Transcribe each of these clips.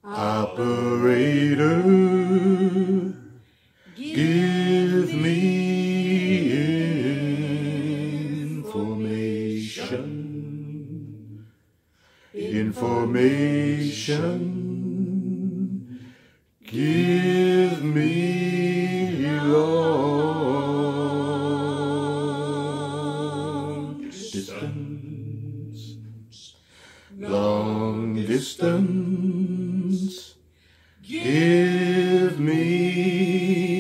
Operator, give me information. Information, give me long distance, long distance, give me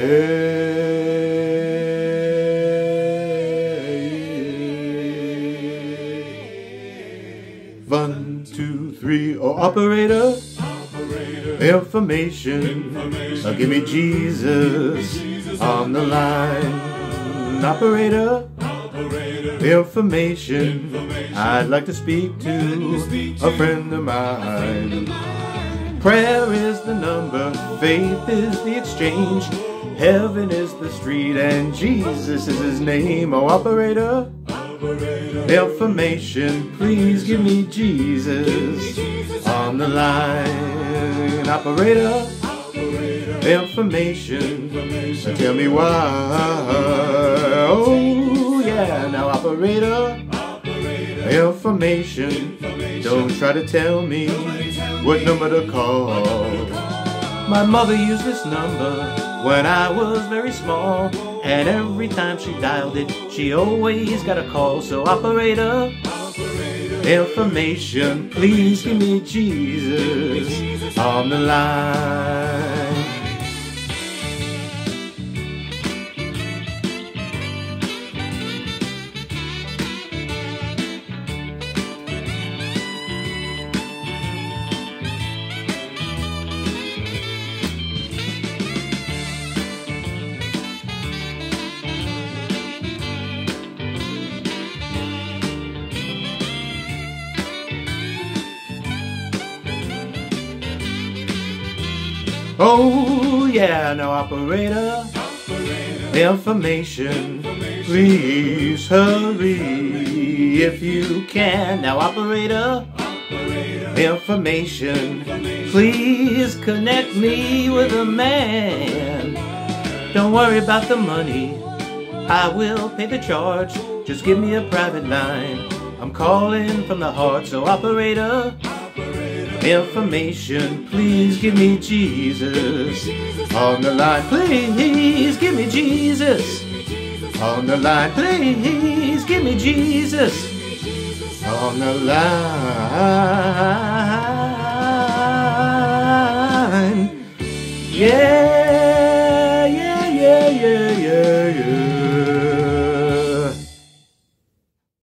One, two, three, oh operator, information, give me Jesus on the line. Operator, information, I'd like to speak to a friend of mine. Prayer is the number, faith is the exchange, heaven is the street, and Jesus is his name. Oh operator, information, please give me Jesus on the line. Operator, information, tell me why. Oh yeah, now operator, information, don't try to tell me what number to call. My mother used this number when I was very small, and every time she dialed it, she always got a call. So operator, information, please give me Jesus on the line. Oh yeah, now operator, information, please hurry if you can. Now operator, information, please connect me with a man. Don't worry about the money, I will pay the charge. Just give me a private line, I'm calling from the heart. So operator, information, please give me Jesus on the line. Please give me Jesus on the line. Please give me Jesus on the line. Yeah, yeah, yeah, yeah, yeah, yeah.